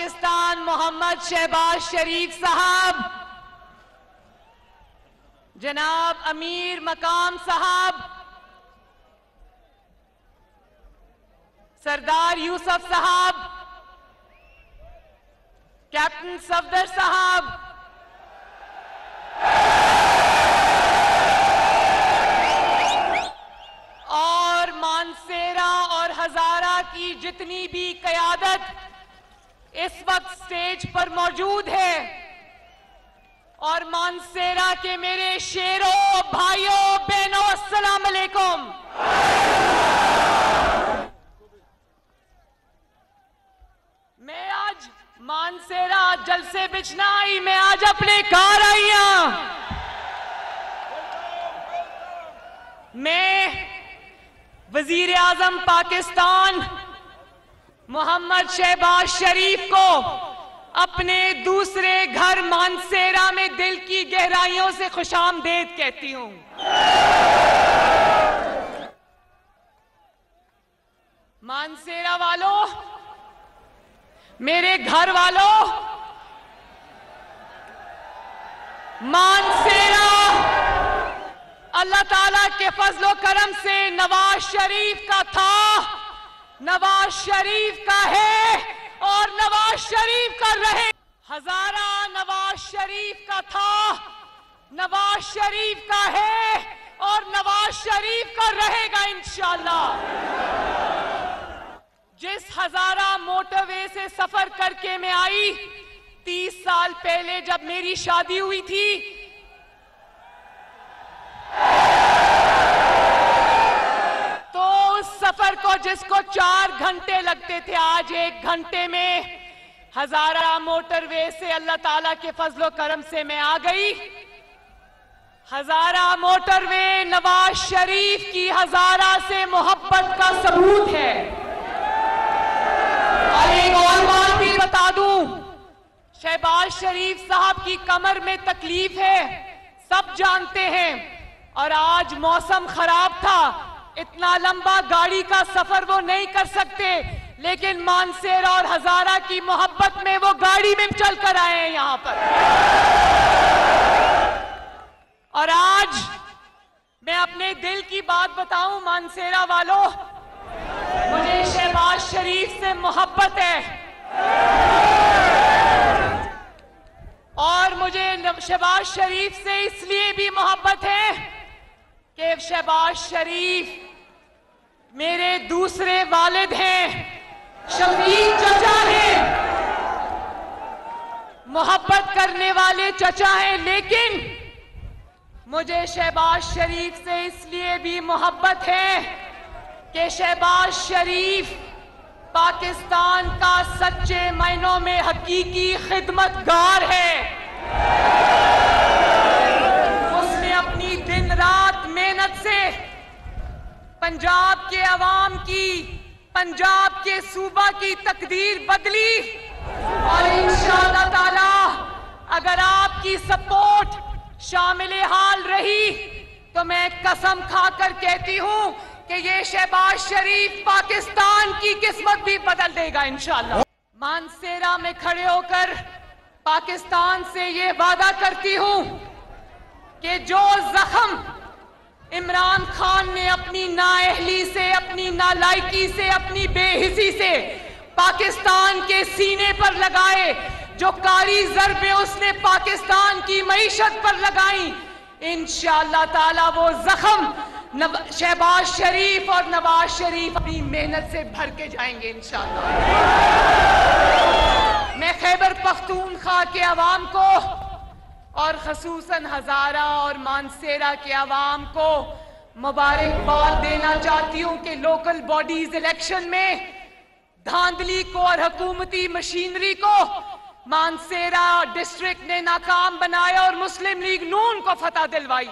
पाकिस्तान मोहम्मद शहबाज शरीफ साहब, जनाब अमीर मकाम साहब, सरदार यूसुफ साहब, कैप्टन सफदर साहब, और मानसेरा और हजारा की जितनी भी कयादत इस वक्त स्टेज पर मौजूद है, और मानसेरा के मेरे शेरों, भाइयों, बहनों, अस्सलाम अलैकुम। मैं आज मानसेरा जलसे बिछना आई, मैं आज अपने घर आई हूं। मैं वजीर आजम पाकिस्तान मोहम्मद शहबाज शरीफ को अपने दूसरे घर मानसेरा में दिल की गहराइयों से खुशामदीद कहती हूं। मानसेरा वालों, मेरे घर वालों, मानसेरा अल्लाह ताला के फजलो करम से नवाज शरीफ का था, नवाज शरीफ का है और नवाज शरीफ का रहे। हजारा नवाज शरीफ का था, नवाज शरीफ का है और नवाज शरीफ का रहेगा इंशाअल्लाह। जिस हजारा मोटरवे से सफर करके मैं आई 30 साल पहले जब मेरी शादी हुई थी, तो उस सफर को जिसको 4 घंटे लगते थे, आज 1 घंटे में हजारा मोटरवे से अल्लाह ताला के फजलो करम से मैं आ गई। हजारा मोटरवे नवाज शरीफ की हजारा से मोहब्बत का सबूत है। और एक और बात भी बता दूं, शहबाज शरीफ साहब की कमर में तकलीफ है, सब जानते हैं, और आज मौसम खराब था, इतना लंबा गाड़ी का सफर वो नहीं कर सकते, लेकिन मानसेरा और हजारा की मोहब्बत में वो गाड़ी में चल कर आए हैं यहां पर। और आज मैं अपने दिल की बात बताऊं, मानसेरा वालों, मुझे शहबाज शरीफ से मोहब्बत है, और मुझे शहबाज शरीफ से इसलिए भी मोहब्बत है कि शहबाज शरीफ मेरे दूसरे वालिद हैं, शफीक चचा हैं, मोहब्बत करने वाले चचा हैं, लेकिन मुझे शहबाज शरीफ से इसलिए भी मोहब्बत है कि शहबाज शरीफ पाकिस्तान का सच्चे मायनों में हकीकी खिदमतगार है। उसने अपनी दिन रात मेहनत से पंजाब के अवाम की, पंजाब के सूबा की तकदीर बदली, और इंशाअल्लाह ताला अगर आपकी सपोर्ट शामिल हाल रही तो मैं कसम खाकर कहती हूं कि ये शहबाज शरीफ पाकिस्तान की किस्मत भी बदल देगा इंशाअल्लाह। मानसेरा में खड़े होकर पाकिस्तान से ये वादा करती हूं कि जो जख्म इमरान खान ने अपनी नाअहली से, अपनी नालायकी से, अपनी बेहिसी से पाकिस्तान के सीने पर लगाए, जो कारी ज़रबे उसने पाकिस्तान की मईशत पर लगाई, इंशाअल्लाह ताला वो जख्म शहबाज शरीफ और नवाज शरीफ अपनी मेहनत से भर के जाएंगे इंशाअल्लाह। मैं खैबर पख्तूनख्वा के अवाम को और खसूसन हजारा और मानसेरा के अवाम को मुबारकबाद देना चाहती हूं कि लोकल बॉडीज इलेक्शन में धांधली को और हुकूमती मशीनरी को मानसेरा डिस्ट्रिक्ट ने नाकाम बनाया और मुस्लिम लीग नून को फतह दिलवाई।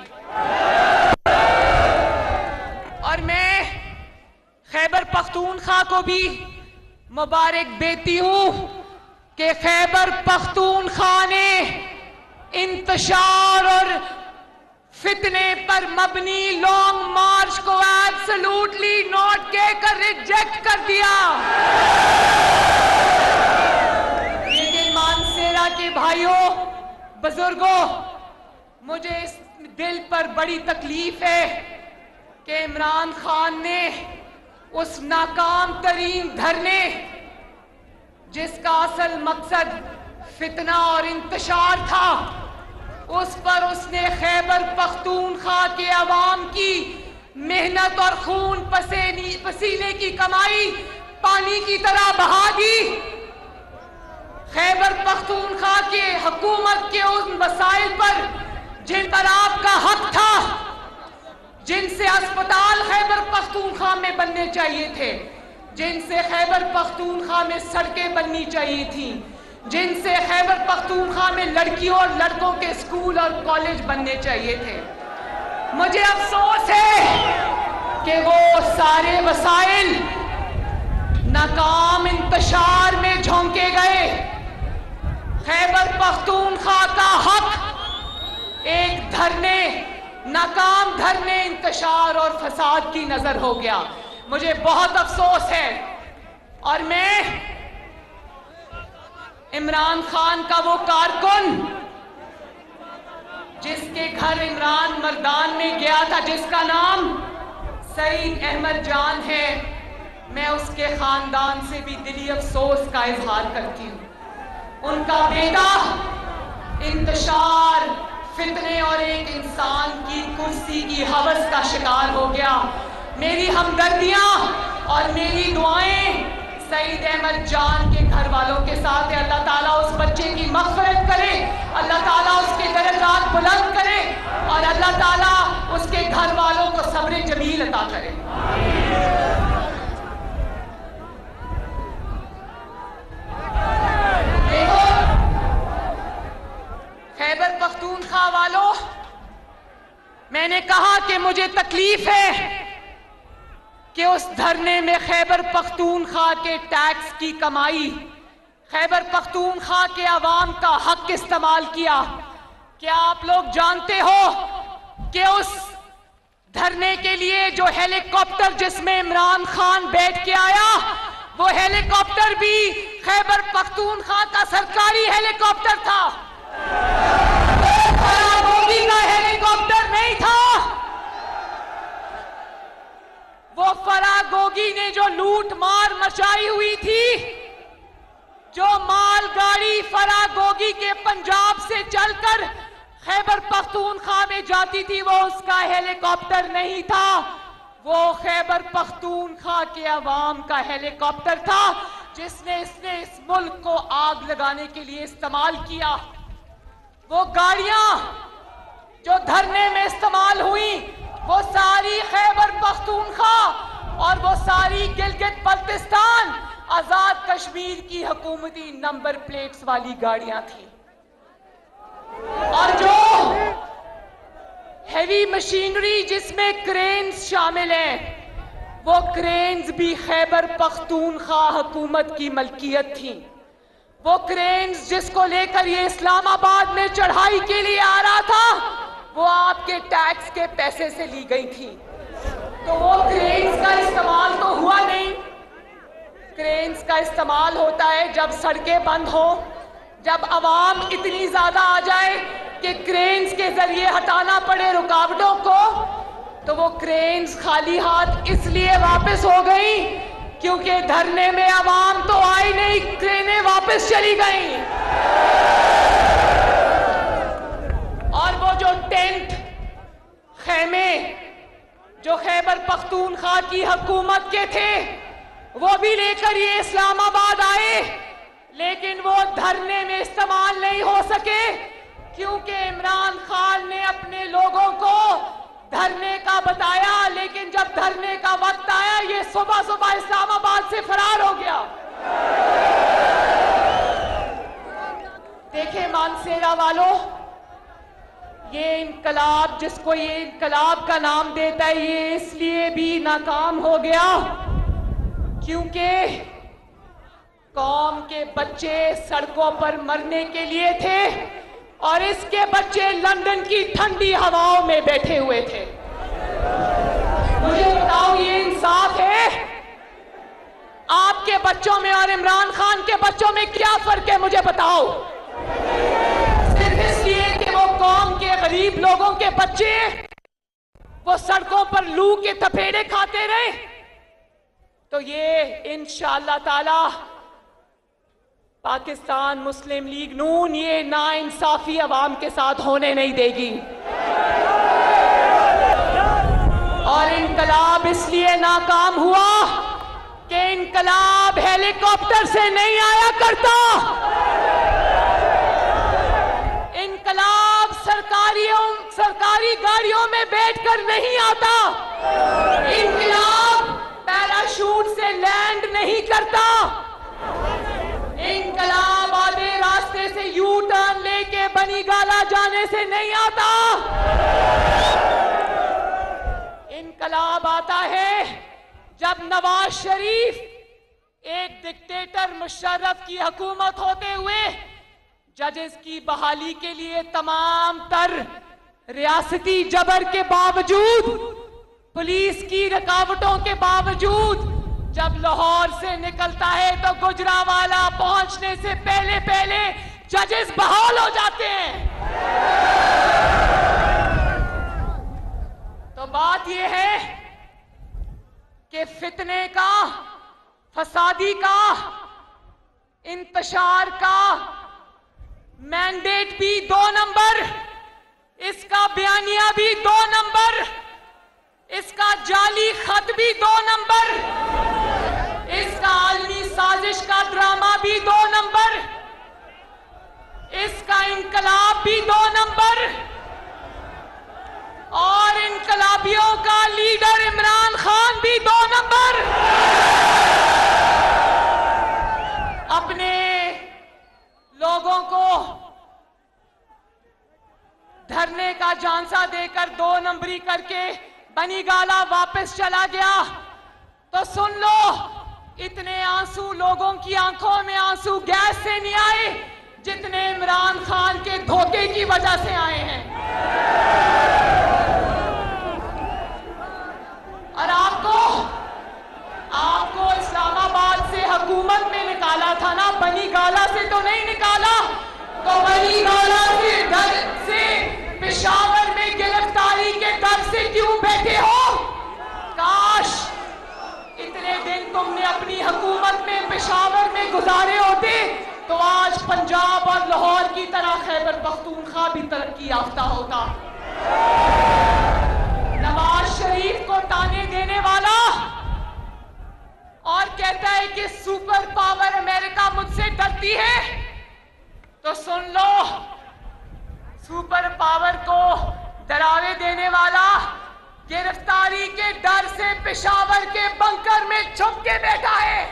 और मैं खैबर पख्तूनख्वा को भी मुबारक देती हूं कि खैबर पख्तूनख्वा ने इंतशार और फितने पर मबनी लॉन्ग मार्च को एब्सोल्युटली नॉट कहकर रिजेक्ट कर दिया। बुजुर्गों, मुझे इस दिल पर बड़ी तकलीफ है कि इमरान खान ने उस नाकाम तरीन धरने, जिसका असल मकसद फितना और इंतशार था, उस पर उसने खैबर पख्तूनख्वा के अवाम की मेहनत और खून पसीने की कमाई पानी की तरह बहा दी। खैबर पख्तूनख्वा के हुकूमत के उन वसाइल पर जिन पर आपका हक था, जिनसे अस्पताल खैबर पख्तूनख्वा में बनने चाहिए थे, जिनसे खैबर पख्तूनख्वा में सड़कें बननी चाहिए थी, जिनसे खैबर पख्तूनख्वा में लड़कियों और लड़कों के स्कूल और कॉलेज बनने चाहिए थे, मुझे अफसोस है कि वो सारे वसाइल नाकाम इंतशार में झोंके गए। खैबर पख्तूनख्वा का हक एक धरने, नाकाम धरने, इंतशार और फसाद की नजर हो गया। मुझे बहुत अफसोस है और मैं इमरान खान का वो कारकुन जिसके घर इमरान मर्दान में गया था, जिसका नाम सईद अहमद जान है, मैं उसके खानदान से भी दिली अफसोस का इजहार करती हूँ। उनका बेटा इंतशार, फितने और एक इंसान की कुर्सी की हवस का शिकार हो गया। मेरी हमदर्दियां और मेरी दुआएं सईद अहमद जान के घर वालों के साथ है। अल्लाह ताला उस बच्चे की मग़फ़िरत करे, अल्लाह ताला उसके दर्जात बुलंद करे और अल्लाह ताला उसके घर वालों को सब्र जमील अता करे। देखो खैबर पख्तूनख्वा वालों, मैंने कहा कि मुझे तकलीफ है कि उस धरने में खैबर पख्तूनख्वा के टैक्स की कमाई, खैबर पख्तूनख्वा के अवाम का हक इस्तेमाल किया। क्या आप लोग जानते हो कि उस धरने के लिए जो हेलीकॉप्टर जिसमें इमरान खान बैठ के आया, वो हेलीकॉप्टर भी खैबर पख्तूनख्वा का सरकारी हेलीकॉप्टर था, फरागोगी का हेलीकॉप्टर नहीं था। वो फरागोगी ने जो लूट मार मचाई हुई थी, जो मालगाड़ी फरागोगी के पंजाब से चलकर खैबर पख्तूनख्वा में जाती थी, वो उसका हेलीकॉप्टर नहीं था, वो खैबर पख्तूनख्वा के अवाम का हेलीकॉप्टर था, जिसने इस मुल्क को आग लगाने के लिए इस्तेमाल किया। वो गाड़ियां जो धरने में इस्तेमाल हुई, वो सारी खैबर पख्तूनख्वा और वो सारी गिलगित बल्तिस्तान आजाद कश्मीर की हुकूमती नंबर प्लेट्स वाली गाड़ियां थी। और जो हेवी मशीनरी जिसमें क्रेन्स शामिल हैं, वो क्रेन्स भी खैबर पख्तूनख्वा हुकूमत की मलकियत थी। वो क्रेन्स जिसको लेकर ये इस्लामाबाद में चढ़ाई के लिए आ रहा था, वो आपके टैक्स के पैसे से ली गई थी। तो वो क्रेन्स का इस्तेमाल तो हुआ नहीं। क्रेन्स का इस्तेमाल होता है जब सड़कें बंद हो, जब आवाम इतनी ज्यादा आ जाए कि क्रेन्स के जरिए हटाना पड़े रुकावटों को। तो वो क्रेन्स खाली हाथ इसलिए वापस हो गई क्योंकि धरने में आवाम तो आई नहीं, क्रेनें वापस चली गई। और वो जो टेंट, खेमे जो खैबर पख्तूनख्वा की हुकूमत के थे, वो भी लेकर ये इस्लामाबाद आए, लेकिन वो धरने में इस्तेमाल नहीं हो सके क्योंकि इमरान खान ने अपने लोगों को धरने का बताया, लेकिन जब धरने का वक्त आया, ये सुबह सुबह इस्लामाबाद से फरार हो गया। देखे मानसेरा वालों, ये इनकलाब जिसको ये इनकलाब का नाम देता है, ये इसलिए भी नाकाम हो गया क्योंकि कौम के बच्चे सड़कों पर मरने के लिए थे और इसके बच्चे लंदन की ठंडी हवाओं में बैठे हुए थे। मुझे बताओ, ये इंसाफ है? आपके बच्चों में और इमरान खान के बच्चों में क्या फर्क है? मुझे बताओ। सिर्फ इसलिए कि गरीब लोगों के बच्चे वो सड़कों पर लू के थपेड़े खाते रहे, तो ये इंशाअल्लाह ताला पाकिस्तान मुस्लिम लीग नून ये नाइंसाफी अवाम के साथ होने नहीं देगी। और इनकलाब इसलिए नाकाम हुआ कि इनकलाब हेलीकॉप्टर से नहीं आया करता, इनकलाब सरकारी गाड़ियों में बैठकर नहीं आता, इनकलाब पैराशूट से लैंड नहीं करता, इनकलाब आधे रास्ते से यू टर्न लेके बनी गाला जाने से नहीं आता। इनकलाब आता है जब नवाज शरीफ एक डिक्टेटर मुशर्रफ की हुकूमत होते हुए जजेस की बहाली के लिए तमाम तर रियासती जबर के बावजूद, पुलिस की रुकावटों के बावजूद जब लाहौर से निकलता है तो गुजरांवाला पहुंचने से पहले पहले जजेस बहाल हो जाते हैं। तो बात यह है कि फितने का, फसादी का, इंतशार का मैंडेट भी 2 नंबर, इसका बयानिया भी 2 नंबर, इसका जाली खत भी 2 नंबर, इसका आलमी साजिश का ड्रामा भी 2 नंबर, इसका इनकलाब भी 2 नंबर, और इनकलाबियों का लीडर इमरान खान भी 2 नंबर। अपने लोगों को धरने का झांसा देकर 2 नंबरी करके बनी गाला वापस चला गया। तो सुन लो, इतने आंसू लोगों की आंखों में आंसू गैस से नहीं आए जितने इमरान खान के धोखे की वजह से आए हैं। और आपको इस्लामाबाद से हुकूमत में निकाला था ना, बनी गाला से तो नहीं निकाला। तो बनी गाला से डर से पेशावर में गिरफ्तारी के डर से क्यों बैठे हो? काश इतने दिन तुमने अपनी हुकूमत में पेशावर में गुजारे होते तो आज पंजाब और लाहौर की तरह खैबर पख्तूनख्वा भी तरक्की याफ्ता होता। नवाज शरीफ को ताने देने वाला और कहता है कि सुपर पावर अमेरिका मुझसे डरती है, तो सुन लो, सुपर पावर को डरावे देने वाला गिरफ्तारी के डर से पेशावर के बंकर में छुप के बैठा है।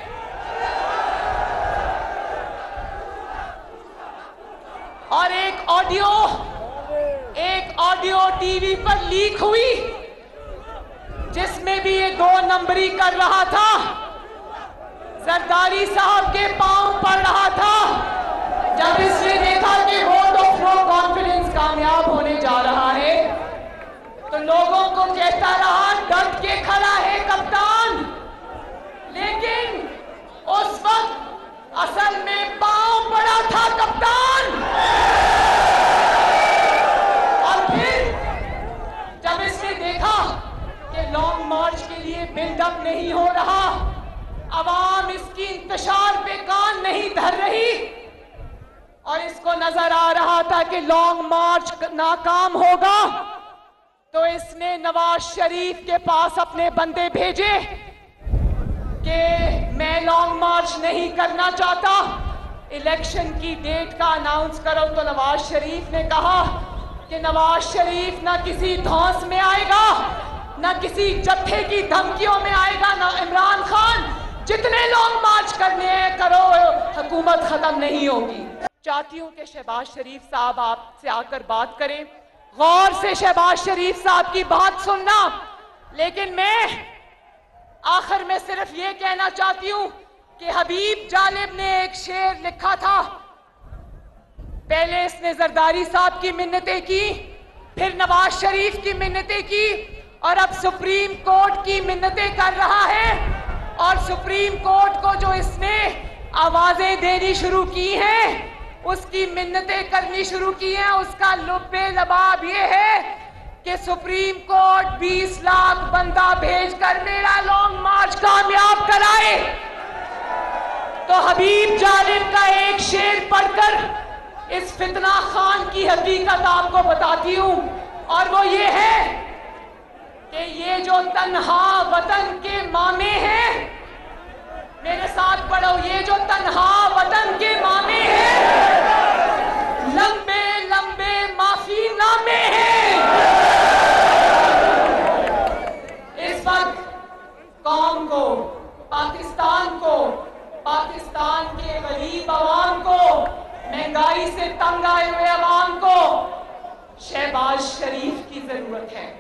और एक ऑडियो टीवी पर लीक हुई जिसमें भी ये 2 नंबरी कर रहा था, जरदारी साहब के पांव पड़ रहा था। जब इसने देखा कि वोट ऑफ नो कॉन्फिडेंस कामयाब होने जा रहा है तो लोगों को कहता रहा डट के खड़ा है कप्तान, लेकिन उस वक्त असल में पांव पड़ा था कप्तान। और फिर जब इसने देखा कि लॉन्ग मार्च के लिए बिल्डअप नहीं हो रहा, अवाम इसकी इंतशार पे कान नहीं धर रही और इसको नजर आ रहा था कि लॉन्ग मार्च नाकाम होगा, तो इसने नवाज शरीफ के पास अपने बंदे भेजे कि मैं लॉन्ग मार्च नहीं करना चाहता, इलेक्शन की डेट का अनाउंस करो। तो नवाज शरीफ ने कहा कि नवाज शरीफ ना किसी धौंस में आएगा, ना किसी जत्थे की धमकियों में आएगा, ना इमरान खान, जितने लॉन्ग मार्च करने हैं करो, हुकूमत खत्म नहीं होगी। चाहती हूं कि शहबाज शरीफ साहब आपसे आकर बात करें, गौर से शहबाज शरीफ साहब की बात सुनना। लेकिन मैं आखिर में सिर्फ ये कहना चाहती हूं कि हबीब जालिब ने एक शेर लिखा था, पहले इसने जरदारी साहब की मिन्नतें की, फिर नवाज शरीफ की मिन्नतें की और अब सुप्रीम कोर्ट की मिन्नतें कर रहा है। और सुप्रीम कोर्ट को जो इसने आवाजें देनी शुरू की हैं उसकी मिन्नतें करनी शुरू की हैं। उसका लुब्बे लबाब ये है कि सुप्रीम कोर्ट 20 लाख बंदा भेजकर मेरा लॉन्ग मार्च कामयाब कराए। तो हबीब जालिब का एक शेर पढ़कर इस फितना खान की हकीकत आपको बताती हूं, और वो ये है कि ये जो तन्हा वतन के मामे हैं, मेरे साथ पढ़ो, ये जो तन्हा वतन के मामे हैं, लंबे लंबे माफी नामे हैं। इस वक्त कौम को, पाकिस्तान को, पाकिस्तान के गरीब अवाम को, महंगाई से तंग आए हुए अवाम को शहबाज शरीफ की जरूरत है।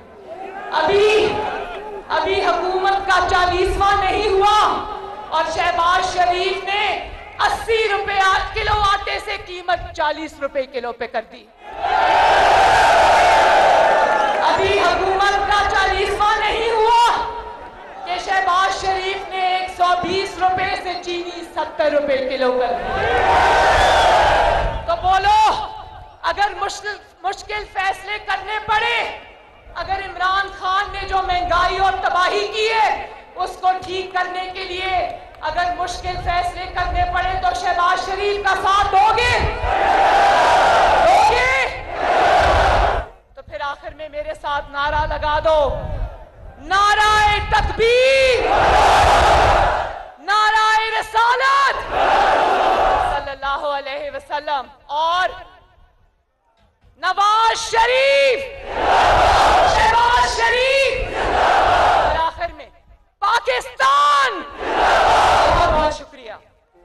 अभी हुकूमत का 40वां नहीं हुआ और शहबाज शरीफ ने 80 रुपए किलो आटे से कीमत 40 रुपए किलो पे कर दी। अभी हुकूमत का 40वां नहीं हुआ कि शहबाज शरीफ ने 120 रुपए से चीनी 70 रुपए किलो कर दी। तो बोलो, अगर मुश्किल फैसले करने पड़े, अगर इमरान खान ने जो महंगाई और तबाही की है उसको ठीक करने के लिए अगर मुश्किल फैसले करने पड़े तो शहबाज शरीफ का साथ दोगे? तो फिर आखिर में मेरे साथ नारा लगा दो, नाराए तकबीर, नाराए रिसालत सल्लल्लाहु अलैहि वसल्लम, और नवाज शरीफ, शहबाज शरीफ, और आखिर में पाकिस्तान। बहुत बहुत शुक्रिया।